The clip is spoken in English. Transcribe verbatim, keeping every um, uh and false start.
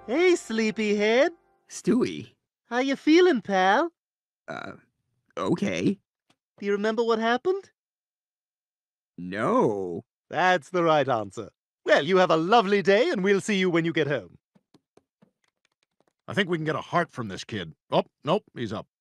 Hey, sleepyhead. Stewie. How you feeling, pal? Uh, okay. Do you remember what happened? No. That's the right answer. Well, you have a lovely day, and we'll see you when you get home. I think we can get a heart from this kid. Oh, nope, he's up.